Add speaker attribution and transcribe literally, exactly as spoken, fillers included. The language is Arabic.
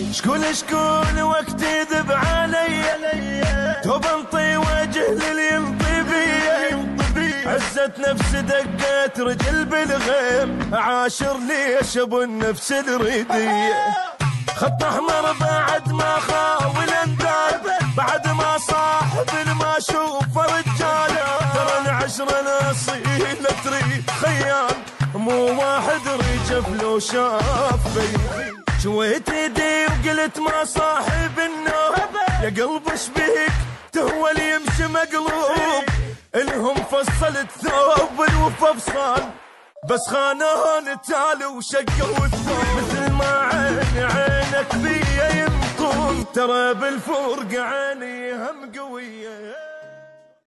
Speaker 1: شكون شكون وقت يذب علي توب انطي وجه للي ينطي بي عزت نفس دقات رجل بالغيم عاشر ليش ابو النفس الرديه خط احمر بعد ما خاول اندال بعد ما صاحب ما اشوف رجاله ترى العشره الاصيله تريد خيال مو واحد رجف لو شاف بي شويت يدي وقلت ما صاحب النوم يا قلب ايش بيك تهوى اللي يمشي مقلوب الهم فصلت ثوب الوفا بصال بس خانون تالي وشقوا الثوب مثل ما عين عينك بيا ينطون ترى بالفرق عيني هم قويه